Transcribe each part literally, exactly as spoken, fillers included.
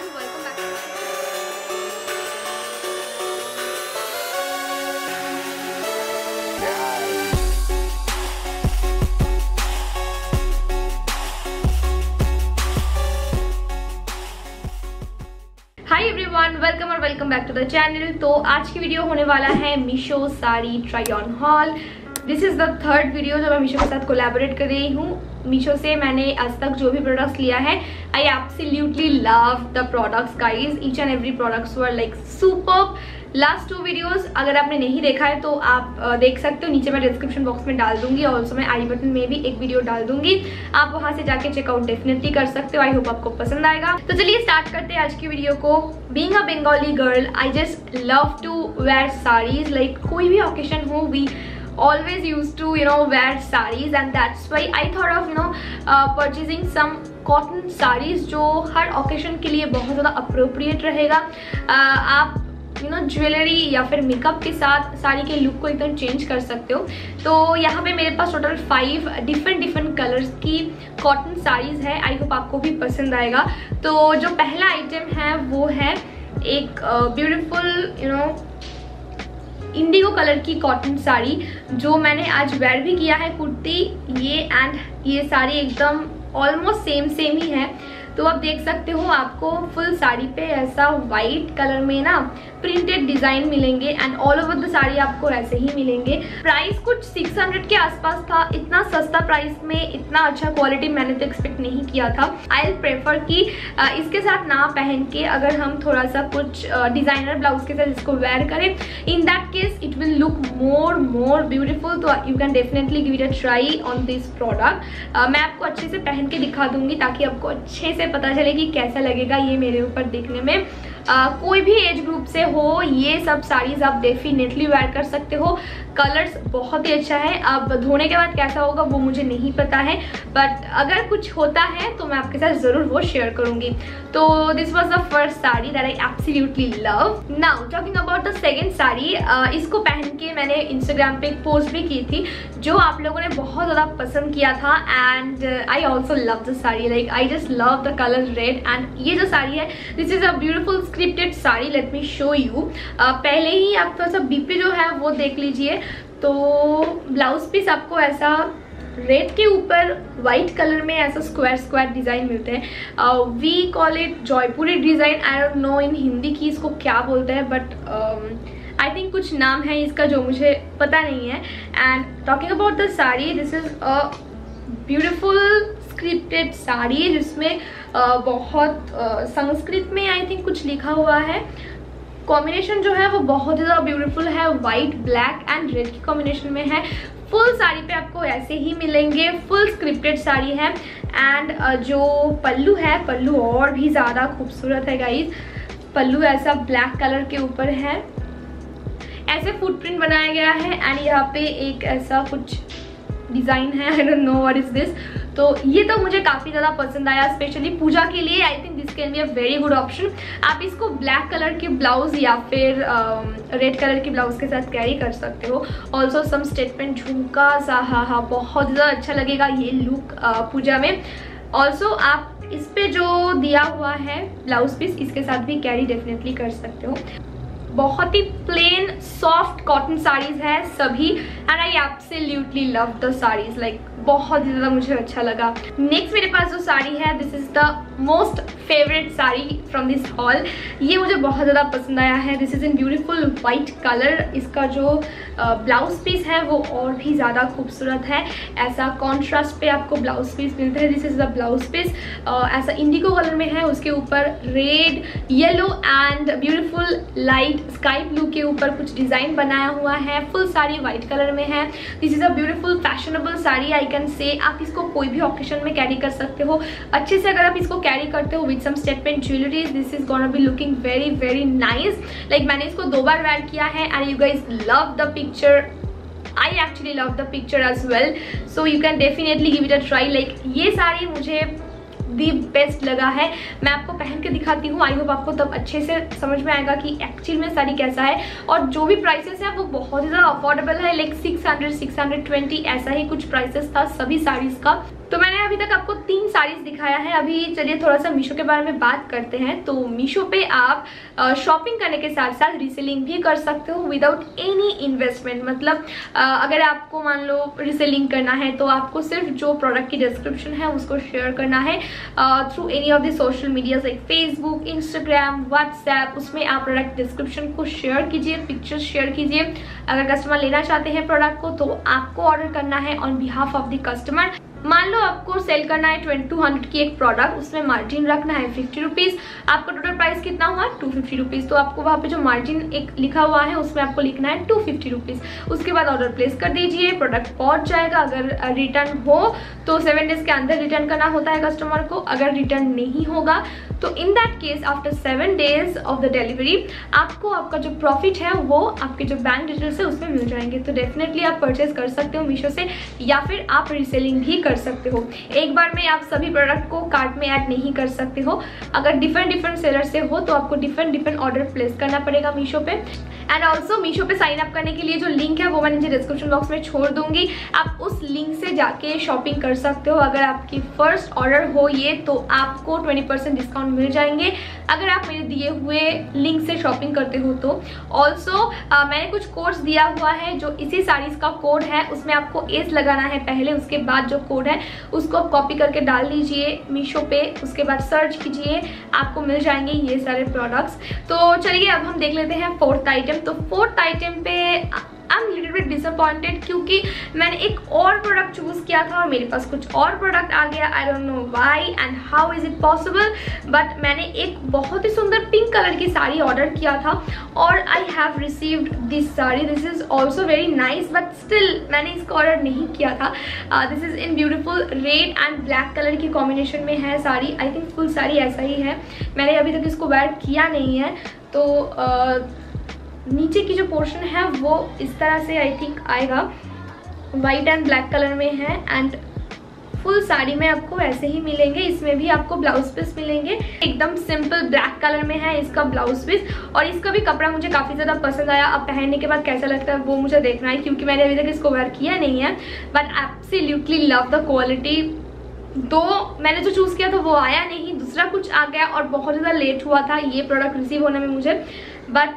Everyone, welcome back to hi everyone, welcome और welcome back to the channel. तो आज की वीडियो होने वाला है Meesho sari try on haul. This is the third video जो मैं मीशो के साथ कोलैबोरेट कर रही हूँ। मीशो से मैंने आज तक जो भी प्रोडक्ट्स लिया है, I absolutely love the products guys. Each and every products were like superb. Last two videos अगर आपने नहीं देखा है तो आप uh, देख सकते हो, नीचे मैं डिस्क्रिप्शन बॉक्स में डाल दूंगी, और ऑल्सो मैं आई बटन में भी एक वीडियो डाल दूंगी, आप वहां से जाके चेकआउट डेफिनेटली कर सकते हो। आई होप आपको पसंद आएगा। तो चलिए स्टार्ट करते हैं आज की वीडियो को। Being a Bengali girl, I just love to wear saris. Like कोई भी ओकेशन हो, we always used to you know wear sarees, and that's why I thought of you know uh, purchasing some cotton sarees जो हर occasion के लिए बहुत ज़्यादा appropriate रहेगा। uh, आप यू नो ज्वेलरी या फिर मेकअप के साथ साड़ी के लुक को एकदम चेंज कर सकते हो। तो यहाँ पे मेरे पास total five different different colours की कॉटन साड़ीज है। आई होप आपको भी पसंद आएगा। तो जो पहला आइटम है वो है एक beautiful you know indigo colour की कॉटन साड़ी, जो मैंने आज वेयर भी किया है। कुर्ती ये एंड ये साड़ी एकदम ऑलमोस्ट सेम सेम ही है। तो आप देख सकते हो, आपको फुल साड़ी पे ऐसा वाइट कलर में ना प्रिंटेड डिजाइन मिलेंगे, and all over the sari आपको ऐसे ही मिलेंगे। प्राइस कुछ छह सौ के आसपास था। इतना सस्ता प्राइस में इतना अच्छा क्वालिटी मैंने तो एक्सपेक्ट नहीं किया था। आई प्रेफर कि इसके साथ ना पहन के अगर हम थोड़ा सा कुछ डिजाइनर ब्लाउज के साथ इसको वेयर करें, in that case it will look more more beautiful. तो you can definitely give it a try on this product. मैं आपको अच्छे से पहन के दिखा दूंगी ताकि आपको अच्छे से पता चले कि कैसा लगेगा ये मेरे ऊपर देखने में। Uh, कोई भी एज ग्रुप से हो, ये सब साड़ीज आप डेफिनेटली वेयर कर सकते हो। कलर्स बहुत ही अच्छा है। अब धोने के बाद कैसा होगा वो मुझे नहीं पता है, बट अगर कुछ होता है तो मैं आपके साथ जरूर वो शेयर करूंगी। तो this was the first sari that I absolutely love. Now talking about the second sari, इसको पहन के मैंने इंस्टाग्राम पे एक पोस्ट भी की थी जो आप लोगों ने बहुत ज़्यादा पसंद किया था, and I also love the sari. Like I just love the colour red. And ये जो साड़ी है, this is a beautiful scripted sari. Let me show you. पहले ही आप थोड़ा सा बीपी जो है वो देख लीजिए। तो ब्लाउज पीस आपको ऐसा रेड के ऊपर वाइट कलर में ऐसा स्क्वायर स्क्वायर डिजाइन मिलते हैं। We call it Jaipuri design. I don't know in Hindi की इसको क्या बोलते हैं, बट आई थिंक कुछ नाम है इसका जो मुझे पता नहीं है। And talking about the sari, this is a beautiful scripted sari जिसमें uh, बहुत uh, संस्कृत में आई थिंक कुछ लिखा हुआ है। कॉम्बिनेशन जो है वो बहुत ज़्यादा ब्यूटीफुल है। वाइट ब्लैक एंड रेड की कॉम्बिनेशन में है। फुल साड़ी पे आपको ऐसे ही मिलेंगे। फुल स्क्रिप्टेड साड़ी है। एंड uh, जो पल्लू है, पल्लू और भी ज़्यादा खूबसूरत है गाइज। पल्लू ऐसा ब्लैक कलर के ऊपर है, ऐसे फुटप्रिंट बनाया गया है, एंड यहाँ पे एक ऐसा कुछ डिजाइन है। I don't know what is this. तो ये तो मुझे काफी ज्यादा पसंद आया, स्पेशली पूजा के लिए। I think this can be a very good option. आप इसको ब्लैक कलर के ब्लाउज या फिर रेड कलर के ब्लाउज के साथ कैरी कर सकते हो। ऑल्सो सम स्टेटमेंट झुमका सा, हाँ हाँ बहुत ज्यादा अच्छा लगेगा ये लुक uh, पूजा में। ऑल्सो आप इस पे जो दिया हुआ है ब्लाउज पीस, इसके साथ भी कैरी डेफिनेटली कर सकते हो। बहुत ही प्लेन सॉफ्ट कॉटन साड़ीज है सभी, and I absolutely love the saris. Like बहुत ही ज़्यादा मुझे अच्छा लगा। नेक्स्ट मेरे पास जो साड़ी है, this is the most favourite sari from this haul. ये मुझे बहुत ज़्यादा पसंद आया है। This is in beautiful white colour. इसका जो ब्लाउज पीस है वो और भी ज़्यादा खूबसूरत है। ऐसा कॉन्ट्रास्ट पे आपको ब्लाउज पीस मिलते हैं। This is the blouse piece. ऐसा इंडिगो कलर में है, उसके ऊपर red, yellow and beautiful light sky blue के ऊपर कुछ डिजाइन बनाया हुआ है। फुल साड़ी व्हाइट कलर में है। This is a beautiful fashionable sari. I can say आप इसको कोई भी ऑकेशन में कैरी कर सकते हो अच्छे से। अगर आप इसको कैरी करते हो with some statement jewelleries, this is gonna be looking very very nice. Like मैंने इसको दो बार वेयर किया है, and you guys love the picture. I actually love the picture as well, so you can definitely give it a try. Like ये साड़ी मुझे the best लगा है। मैं आपको पहन के दिखाती हूँ। आई होप आपको तब अच्छे से समझ में आएगा कि एक्चुअल में साड़ी कैसा है। और जो भी प्राइसेस है वो बहुत ही ज़्यादा अफोर्डेबल है। Like six hundred six hundred twenty ऐसा ही कुछ प्राइसेस था सभी साड़ीज़ का। तो मैंने अभी तक आपको तीन साड़ीज दिखाया है। अभी चलिए थोड़ा सा मीशो के बारे में बात करते हैं। तो मीशो पे आप शॉपिंग करने के साथ साथ रीसेलिंग भी कर सकते हो विदाउट एनी इन्वेस्टमेंट। मतलब अगर आपको मान लो रीसेलिंग करना है तो आपको सिर्फ जो प्रोडक्ट की डिस्क्रिप्शन है उसको शेयर करना है through any of the social media like Facebook, Instagram, WhatsApp. उसमें आप प्रोडक्ट डिस्क्रिप्शन को शेयर कीजिए, पिक्चर्स शेयर कीजिए। अगर कस्टमर लेना चाहते हैं प्रोडक्ट को तो आपको ऑर्डर करना है on behalf of the customer. मान लो आपको सेल करना है ट्वेंटी टू हंड्रेड की एक प्रोडक्ट, उसमें मार्जिन रखना है फिफ्टी रुपीज़। आपका टोटल प्राइस कितना हुआ? Two fifty rupees. तो आपको वहाँ पे जो मार्जिन एक लिखा हुआ है उसमें आपको लिखना है टू फिफ्टी रुपीज़। उसके बाद ऑर्डर प्लेस कर दीजिए, प्रोडक्ट पहुँच जाएगा। अगर रिटर्न हो तो सेवन डेज के अंदर रिटर्न करना होता है कस्टमर को। अगर रिटर्न नहीं होगा तो in that case after seven days of the delivery आपको आपका जो प्रॉफिट है वो आपके जो बैंक डिटेल्स है उसमें मिल जाएंगे। तो डेफिनेटली आप परचेज कर सकते हो मीशो से, या फिर आप रीसेलिंग भी कर सकते हो। एक बार में आप सभी प्रोडक्ट को कार्ट में ऐड नहीं कर सकते हो। अगर डिफरेंट डिफरेंट सेलर से हो तो आपको डिफरेंट डिफरेंट ऑर्डर प्लेस करना पड़ेगा मीशो पे। एंड ऑल्सो मीशो पे साइन अप करने के लिए जो लिंक है वो मैं नीचे डिस्क्रिप्शन बॉक्स में छोड़ दूंगी। आप उस लिंक से जाके शॉपिंग कर सकते हो। अगर आपकी फर्स्ट ऑर्डर हो ये तो आपको ट्वेंटी परसेंट डिस्काउंट मिल जाएंगे अगर आप मेरे दिए हुए लिंक से शॉपिंग करते हो तो। ऑल्सो मैंने कुछ कोड्स दिया हुआ है जो इसी साड़ीज का कोड है, उसमें आपको एज लगाना है पहले, उसके बाद जो कोड है उसको आप कॉपी करके डाल दीजिए मीशो पे। उसके बाद सर्च कीजिए, आपको मिल जाएंगे ये सारे प्रोडक्ट्स। तो चलिए अब हम देख लेते हैं फोर्थ आइटम। तो फोर्थ आइटम पे I am little bit disappointed क्योंकि मैंने एक और प्रोडक्ट चूज किया था और मेरे पास कुछ और प्रोडक्ट आ गया। I don't know why and how is it possible, but मैंने एक बहुत ही सुंदर पिंक कलर की साड़ी ऑर्डर किया था और I have received this sari. This is also very nice but still मैंने इसको ऑर्डर नहीं किया था। This is in beautiful red and black colour की कॉम्बिनेशन में है sari. I think full sari ऐसा ही है, मैंने अभी तक इसको वेयर किया नहीं है। तो uh, नीचे की जो पोर्शन है वो इस तरह से आई थिंक आएगा, वाइट एंड ब्लैक कलर में है। एंड फुल साड़ी में आपको ऐसे ही मिलेंगे। इसमें भी आपको ब्लाउज पीस मिलेंगे, एकदम सिंपल ब्लैक कलर में है इसका ब्लाउज पीस। और इसका भी कपड़ा मुझे काफ़ी ज़्यादा पसंद आया। अब पहनने के बाद कैसा लगता है वो मुझे देखना है क्योंकि मैंने अभी तक इसको वेयर किया नहीं है। But absolutely love the quality. Though मैंने जो चूज़ किया था वो आया नहीं, दूसरा कुछ आ गया और बहुत ज़्यादा लेट हुआ था ये प्रोडक्ट रिसीव होने में मुझे। बट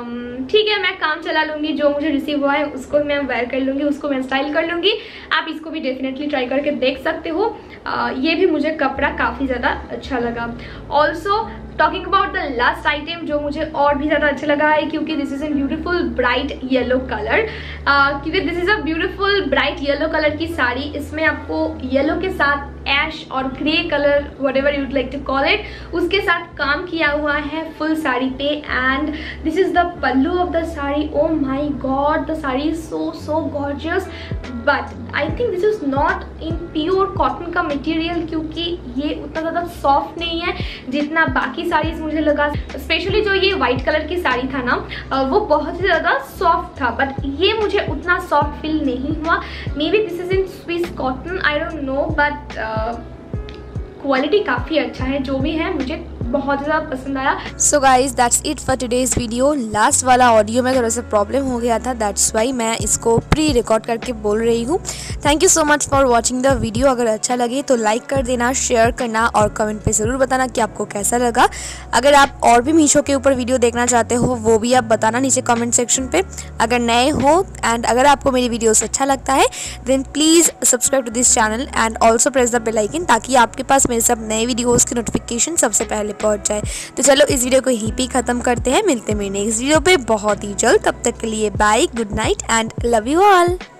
ठीक um, है, मैं काम चला लूँगी। जो मुझे रिसीव हुआ है उसको मैं वेयर कर लूँगी, उसको मैं स्टाइल कर लूँगी। आप इसको भी डेफिनेटली ट्राई करके देख सकते हो। uh, ये भी मुझे कपड़ा काफ़ी ज़्यादा अच्छा लगा। Also talking about the last item जो मुझे और भी ज़्यादा अच्छा लगा है क्योंकि this is in beautiful bright yellow colour. क्योंकि this is a beautiful bright yellow colour की साड़ी। इसमें आपको येलो के साथ ऐश और grey colour whatever you'd like to call it, उसके साथ काम किया हुआ है फुल साड़ी पे। And this is the pallu of the sari. O my god, the sari is so so gorgeous. But I think this is not in pure cotton का material क्योंकि ये उतना ज़्यादा सॉफ्ट नहीं है जितना बाकी साड़ीज मुझे लगा। स्पेशली जो ये वाइट कलर की साड़ी था ना वो बहुत ही ज़्यादा सॉफ्ट था, बट ये मुझे उतना सॉफ्ट फील नहीं हुआ। Maybe this is in Swiss cotton, I don't know, but quality काफ़ी अच्छा है। जो भी है मुझे बहुत ज़्यादा पसंद आया। So guys that's it for today's video. Last वाला ऑडियो में थोड़ा सा प्रॉब्लम हो गया था, दैट्स वाई मैं इसको प्री रिकॉर्ड करके बोल रही हूँ। Thank you so much for watching the video. अगर अच्छा लगे तो लाइक कर देना, शेयर करना और कमेंट पे ज़रूर बताना कि आपको कैसा लगा। अगर आप और भी मीशो के ऊपर वीडियो देखना चाहते हो वो भी आप बताना नीचे कमेंट सेक्शन पे। अगर नए हो एंड अगर आपको मेरी वीडियोस अच्छा लगता है then please subscribe to this channel and also press the bell icon ताकि आपके पास मेरे सब नए वीडियोज़ की नोटिफिकेशन सबसे पहले पहुँच जाए। तो चलो इस वीडियो को यहीं पे ख़त्म करते हैं। मिलते हैं मेरे नेक्स्ट वीडियो पे बहुत ही जल्द। तब तक के लिए bye, good night and love you all.